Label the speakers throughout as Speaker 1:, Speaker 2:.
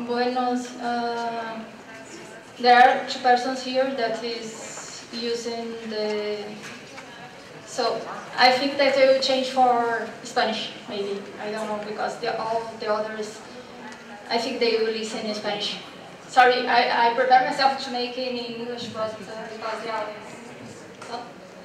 Speaker 1: buenos. There are two persons here that is using the. So I think that they will change for Spanish, maybe. I don't know, because all the others, I think they will listen in Spanish. Sorry, I prepared myself to make it in English, but because the audience. So,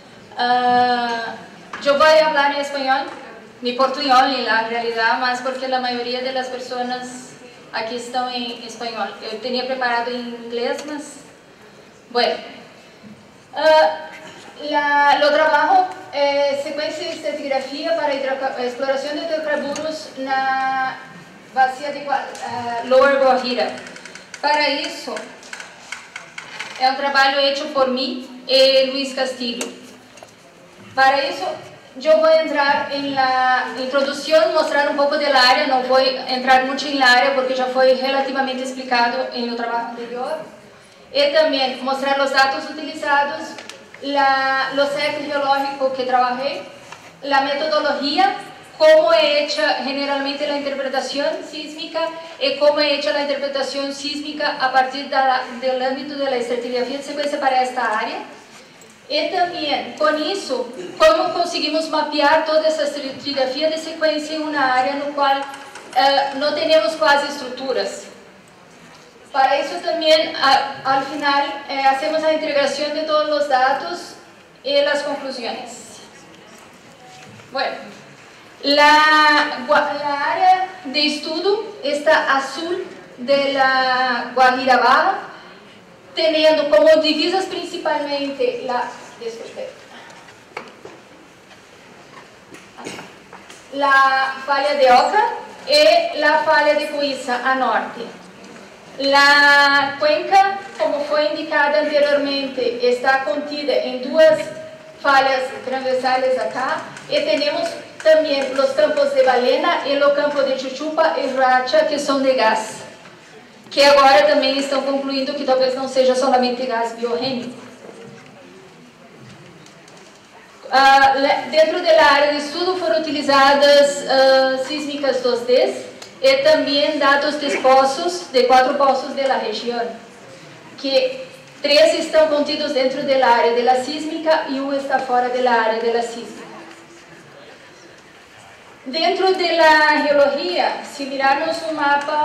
Speaker 1: yo voy a hablar en español, mi portuñol en la realidad, más porque la mayoría de las personas aquí están en español. Eu tenía preparado en inglés, mas... Bueno, lo trabajo secuencia de estratigrafía para exploración de hidrocarburos na bacia de Lower Guajira. Para isso, é um trabalho feito por mim e Luiz Castillo. Para isso, eu vou entrar na introdução, mostrar um pouco da área, não vou entrar muito na área porque já foi relativamente explicado no trabalho anterior. E também mostrar os dados utilizados, o set geológico que trabalhei, a metodologia, como é hecha generalmente a interpretação sísmica e como é hecha a interpretação sísmica a partir do âmbito da estratigrafia de sequência para esta área. E também, com isso, como conseguimos mapear toda essa estratigrafia de sequência em uma área no qual não temos quase estruturas. Para isso também, ao final, hacemos a integração de todos os dados e as conclusões. Bueno. La área de estudo está azul de la Guajira Baja, teniendo como divisas principalmente la falla de Oca y la falla de Cuiza a norte. La cuenca, como fue indicada anteriormente, está contida en duas falhas transversales acá y tenemos também os campos de Balena e o campo de Chuchupa e Racha, que são de gás, que agora também estão concluindo que talvez não seja somente gás biogênico. Dentro da área de estudo foram utilizadas sísmicas 2D e também dados de poços, de 4 poços da região, que 3 estão contidos dentro da área da sísmica e 1 está fora da área da sísmica. Dentro da geologia, se mirarmos um mapa,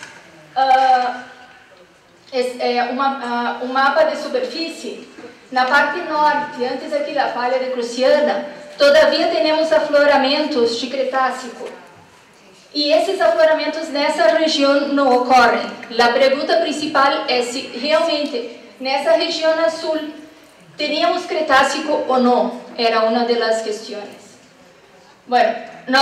Speaker 1: um mapa de superfície, na parte norte, antes aqui da falha de Cruciana, todavia temos afloramentos de Cretácico. E esses afloramentos nessa região não ocorrem. A pergunta principal é se realmente nessa região azul teríamos Cretácico ou não. Era uma das questões. Bueno,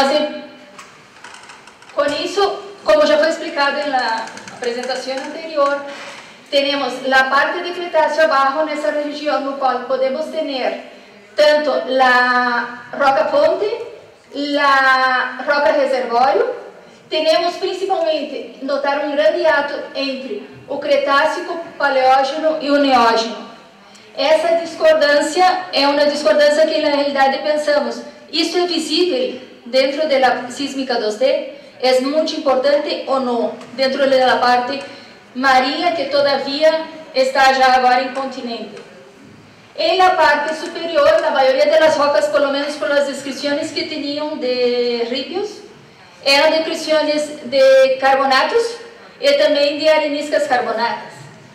Speaker 1: com isso, como já foi explicado na apresentação anterior, temos a parte de Cretáceo abaixo nessa região, no qual podemos ter tanto a roca ponte, a roca reservório. Temos principalmente notar um grande ato entre o Cretácico, Paleógeno e o Neógeno. Essa discordância é uma discordância que na realidade pensamos. Isso é visível dentro da sísmica 2D? É muito importante ou não? Dentro da parte marinha, que todavia está já agora em continente. E na parte superior, na maioria das rocas, pelo menos pelas descrições que tinham de rípios, eram descrições de carbonatos e também de areniscas carbonatas.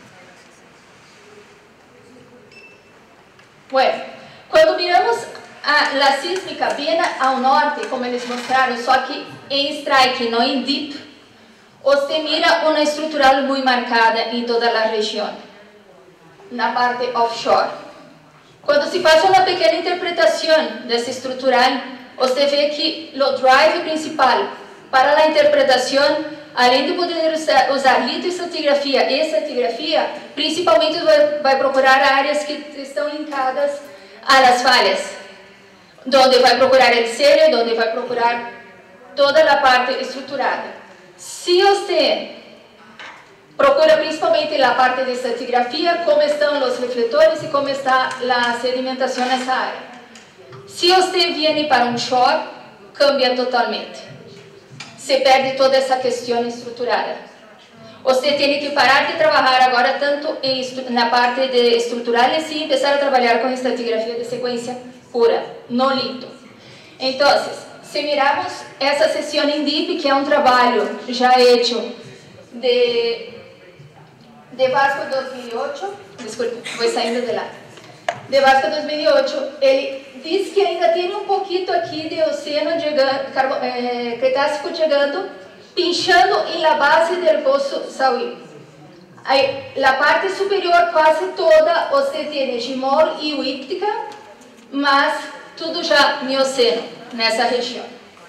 Speaker 1: Bueno, quando miramos a sísmica bem ao norte, como eles mostraram, só que em strike, não em deep, você mira uma estrutural muito marcada em toda a região, na parte offshore. Quando se faz uma pequena interpretação dessa estrutural, você vê que o drive principal para a interpretação, além de poder usar litoestratigrafia e estratigrafia, principalmente vai procurar áreas que estão linkadas às falhas, onde vai procurar el sério, onde vai procurar toda a parte estruturada. Se você procura principalmente a parte de estratigrafia, como estão os refletores e como está a sedimentação nessa área. Se você vem para um shore, cambia totalmente. Se perde toda essa questão estruturada. Você tem que parar de trabalhar agora tanto na parte de estrutural e sim começar a trabalhar com estratigrafia de sequência pura, no lito. Então, se miramos essa sessão em DIP, que é um trabalho já feito de Vasco 2008, desculpe, vou saindo de lá. De Vasco 2008, ele diz que ainda tem um pouquinho aqui de oceano Cretácico chegando, pinchando em la base do Poço Sauí. A parte superior quase toda você tem Gimol e Uíptica, mas tudo já Mioceno, nessa região.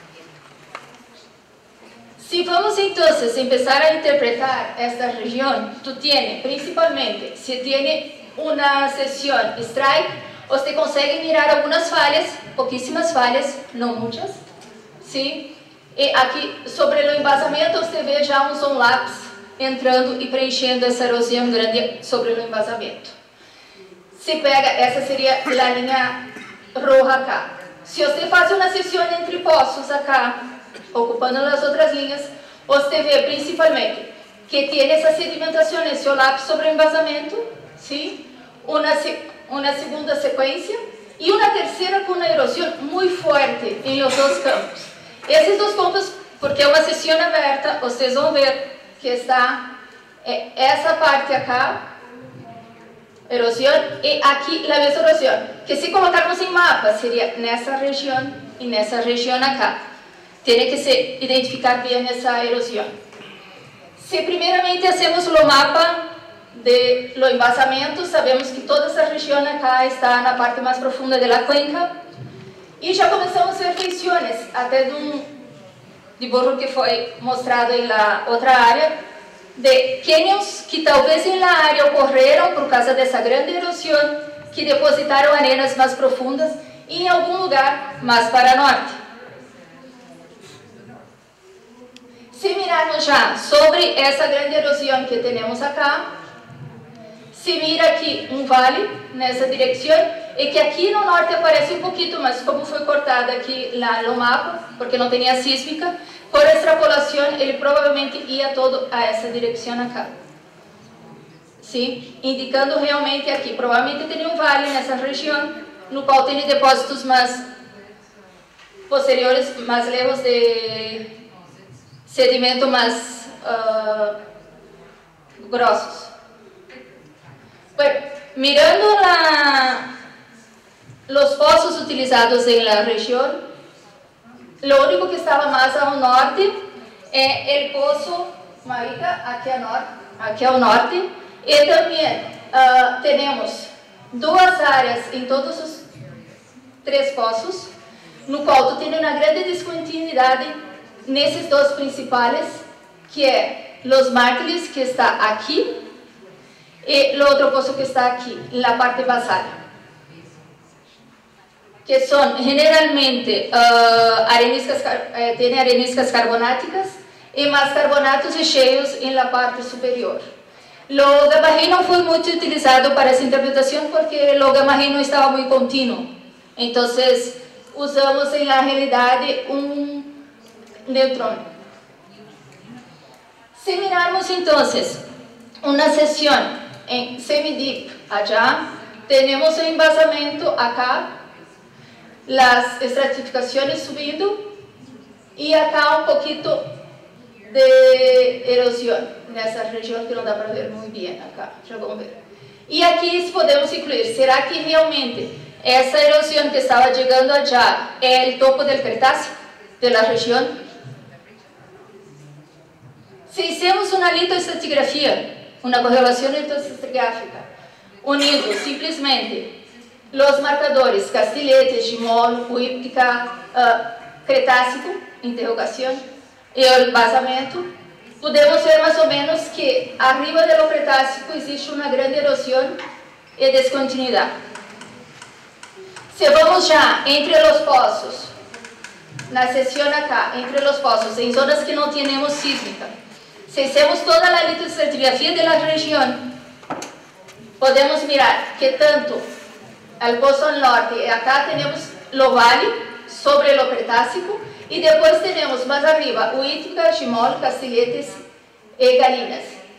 Speaker 1: Se vamos então começar a interpretar esta região, tu tienes principalmente, se tienes uma sessão strike, você consegue mirar algumas falhas, pouquíssimas falhas, não muitas, sim? E aqui sobre o embasamento você vê já um zoom lapse entrando e preenchendo essa erosão grande sobre o embasamento. Se pega, essa seria a linha roja acá. Se você faz uma sessão entre poços acá, ocupando as outras linhas, você vê principalmente que tem essa sedimentação, esse lapse sobre o embasamento, sim? Uma segunda sequência e uma terceira com uma erosão muito forte em os dois campos. Esses dois campos, porque é uma sessão aberta, vocês vão ver que está essa parte acá, erosão, e aqui a mesma erosão, que se colocarmos em mapa, seria nessa região e nessa região acá. Tem que se identificar bem essa erosão. Se primeiramente hacemos o mapa de lo embasamento, sabemos que toda essa região acá está na parte mais profunda da cuenca e já começamos a ver feições até de um dibujo que foi mostrado em la outra área de cânions que talvez em la área ocorreram por causa dessa grande erosão que depositaram arenas mais profundas em algum lugar mais para norte. Se mirarmos já sobre essa grande erosão que temos acá, se mira aqui um vale nessa direção e que aqui no norte aparece um pouquinho, mas como foi cortado aqui lá no mapa, porque não tinha sísmica, por extrapolação ele provavelmente ia todo a essa direção acá. Sim? Indicando realmente aqui, provavelmente teria um vale nessa região, no qual tem depósitos mais posteriores, mais lejos de sedimento mais grossos. Bueno, mirando os poços utilizados em la região, o único que estava mais ao norte é o poço Marica, aqui ao norte, e também temos duas áreas em todos os três poços, no qual tu tem uma grande descontinuidade nesses dois principais, que é Los Mártires, que está aqui, e o outro poço que está aqui, na parte basal, que são generalmente tem areniscas carbonáticas e mais carbonatos e cheios na parte superior. O gamma ray não foi muito utilizado para essa interpretação porque o gamma ray não estava muito contínuo, então usamos na realidade um neutrão. Se mirarmos então uma sessão em semi-deep allá, temos um embasamento acá, as estratificações subindo e acá um pouquinho de erosão nessa região que não dá para ver muito bem acá, já vamos ver. E aqui podemos incluir, será que realmente essa erosão que estava chegando allá é o topo do Cretácico, da região? Se hicimos uma litoestratigrafia, uma correlação litoestratigráfica, unindo simplesmente os marcadores Castilletes, Gimol, Uíptica, Cretácico, interrogação, e o embasamento, podemos ver mais ou menos que arriba do Cretácico existe uma grande erosão e descontinuidade. Se vamos já entre os poços, na sessão acá, entre os poços, em zonas que não temos sísmica, se fizemos toda a litoestratigrafia da região, podemos mirar que tanto o poço norte e acá temos o vale sobre o Cretácico e depois temos mais arriba Uíptica, Gimol, Castilletes e Galinas.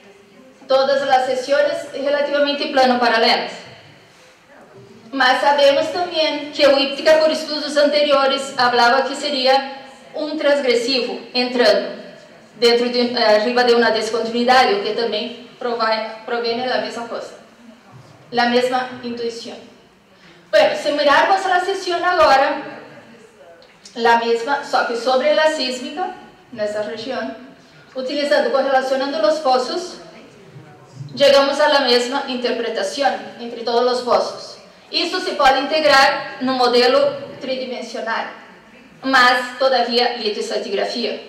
Speaker 1: todas as sessões relativamente plano paralelas. Mas sabemos também que o Íptica, por estudos anteriores, falava que seria um transgressivo entrando dentro de, arriba de uma descontinuidade, o que também provém da mesma coisa, a mesma intuição. Bueno, se mirarmos a sessão agora, a mesma, só que sobre a sísmica, nessa região, utilizando, correlacionando os pozos, chegamos à mesma interpretação entre todos os pozos. Isso se pode integrar no modelo tridimensional, mas todavia litoestratigrafia.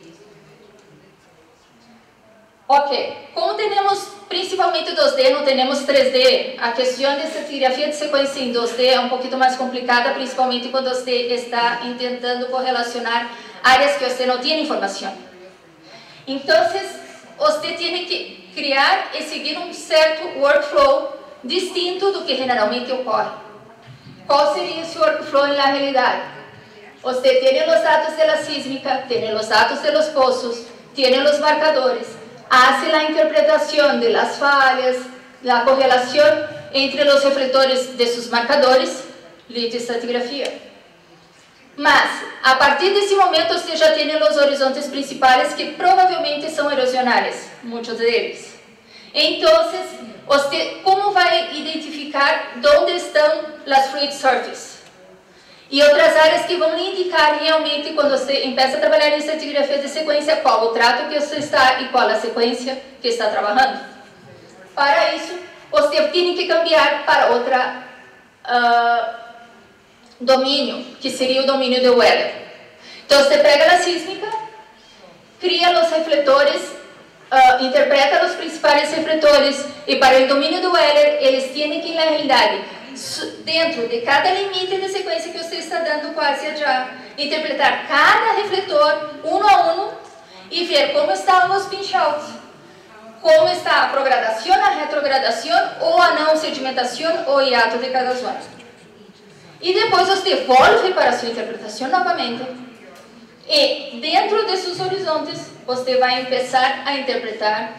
Speaker 1: Ok, como temos principalmente 2D, não temos 3D, a questão de estratigrafia de sequência em 2D é um pouquinho mais complicada, principalmente quando você está tentando correlacionar áreas que você não tem informação. Então, você tem que criar e seguir um certo workflow distinto do que generalmente ocorre. Qual seria esse workflow na realidade? Você tem os dados da sísmica, tem os dados dos pozos, tem os marcadores, hace a interpretação das falhas, a correlação entre os refletores de seus marcadores, litoestratigrafia. Mas, a partir desse momento, você já tem os horizontes principais que provavelmente são erosionais, muitos deles. Então, você como vai identificar onde estão as fluid surfaces? E outras áreas que vão lhe indicar realmente, quando você começa a trabalhar em estratigrafia de sequência, qual o trato que você está e qual a sequência que está trabalhando. Para isso, você tem que cambiar para outra domínio, que seria o domínio de Weller. Então, você pega a sísmica, cria os refletores, interpreta os principais refletores, e para o domínio do Weller, eles têm que, na realidade, dentro de cada limite de sequência que você está dando quase já, interpretar cada refletor, um a um, e ver como estão os pinch-outs, como está a progradação, a retrogradação, ou a não sedimentação, ou hiato de cada zona. E depois você volta para a sua interpretação novamente. E dentro desses horizontes, você vai começar a interpretar.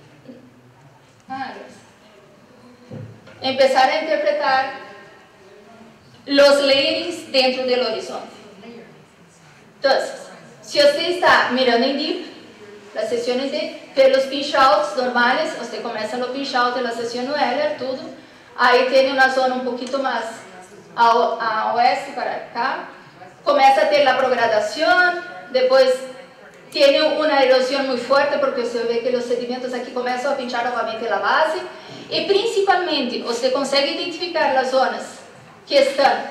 Speaker 1: Os layerings dentro do horizonte. Então, se você está mirando em deep, as sessões de pelos pinch-outs normais, você começa no pinch-out da sessão no Weller, tudo. Aí tem uma zona um pouquinho mais a oeste para cá, começa a ter a progradação, depois tem uma erosão muito forte, porque você vê que os sedimentos aqui começam a pinchar novamente a base, e principalmente você consegue identificar as zonas que estão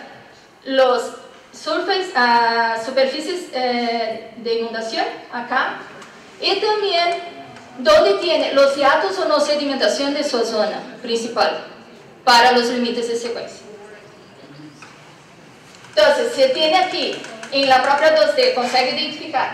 Speaker 1: as superfícies de inundação, acá, e também onde tem os hiatos ou não sedimentação de sua zona principal, para os limites de sequência. Então, se tem aqui, em la própria 2D, consegue identificar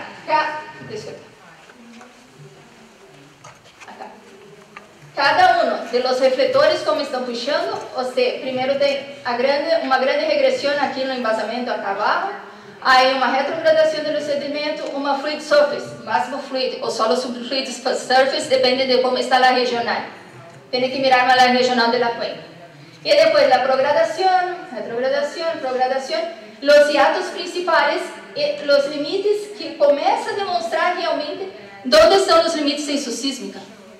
Speaker 1: cada um dos refletores como estão puxando. Você primeiro tem uma grande regressão aqui no embasamento acá abaixo, aí uma retrogradação do sedimento, uma fluid surface, máximo fluid, ou solo subfluid surface, depende de como está a regional. Tem que mirar mais a regional da cuenca. E depois a progradação, retrogradação, progradação, os hiatos principais e os limites que começam a demonstrar realmente onde estão os limites em sua sísmica.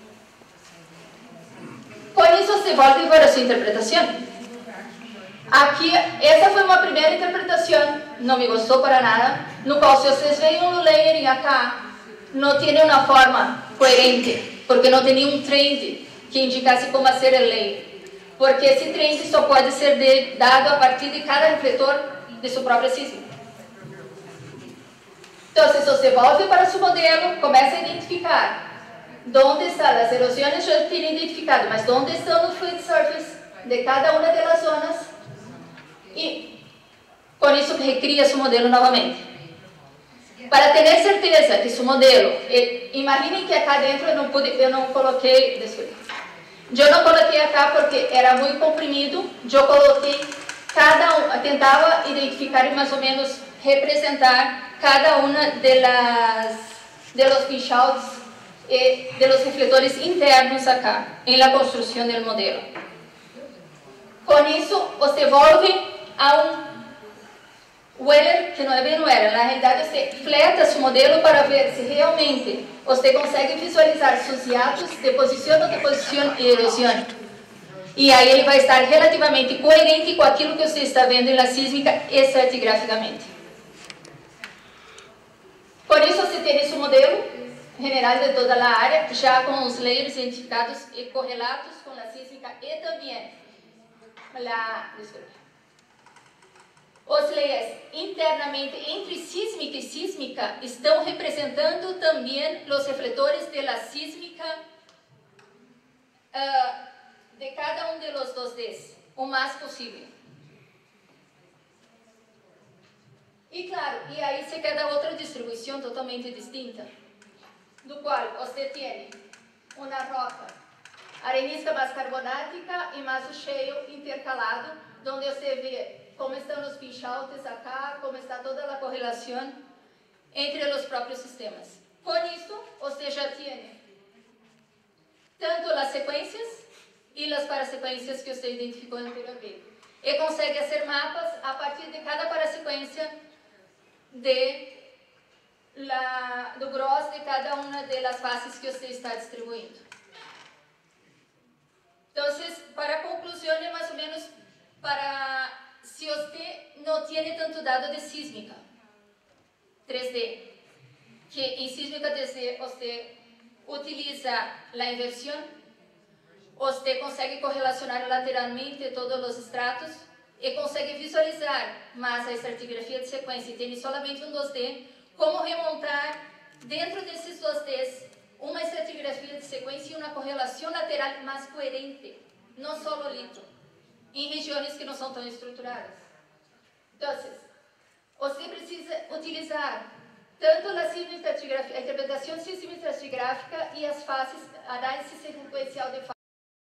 Speaker 1: Com isso, você volta para a sua interpretação. Aqui, essa foi uma primeira interpretação, não me gostou para nada, no qual, se vocês veem um layering acá, não tem uma forma coerente, porque não tem nenhum trend que indicasse como ser o layer. Porque esse trend só pode ser dado a partir de cada refletor de sua própria sísmica. Então, se você volta para seu modelo, começa a identificar onde estão as erosões, já tem identificado, mas onde estão os fluid surface de cada uma das zonas, e com isso recria seu modelo novamente. Para ter certeza que seu modelo, imaginem que acá dentro eu não coloquei, desculpa, eu não coloquei acá porque era muito comprimido, eu coloquei tentava identificar e mais ou menos representar cada uma de los pinch-outs de los reflectores internos acá, en la construcción del modelo. Con eso, usted vuelve a un Euler, que não é bem o Euler. Na realidade, você fleta seu modelo para ver se realmente você consegue visualizar seus hiatos de posição ou de posição e erosão. E aí ele vai estar relativamente coerente com aquilo que você está vendo na sísmica estratigraficamente. Por isso, você tem esse modelo general de toda a área, já com os layers identificados e correlatos com a sísmica e também os layers internamente entre sísmica e sísmica estão representando também os refletores da sísmica de cada um dos 2Ds, o mais possível. E claro, e aí se queda outra distribuição totalmente distinta, do qual você tem uma roca arenisca mais carbonática e mais o cheio intercalado, onde você vê como estão os pinch-outs acá, como está toda a correlação entre os próprios sistemas. Com isso, você já tem tanto as sequências e as parasequências que você identificou anteriormente. E consegue fazer mapas a partir de cada parasequência do grosso de cada uma das faces que você está distribuindo. Então, para a conclusão, é mais ou menos para se você não tem tanto dado de sísmica 3D, que em sísmica 3D você utiliza a inversão, você consegue correlacionar lateralmente todos os estratos e consegue visualizar mais a estratigrafia de sequência e tem solamente um 2D, como remontar dentro desses 2Ds uma estratigrafia de sequência e uma correlação lateral mais coerente, não só litro, em regiões que não são tão estruturadas. Então, você precisa utilizar tanto a interpretação sísmico-estratigráfica e as fases, análise sequencial de fases,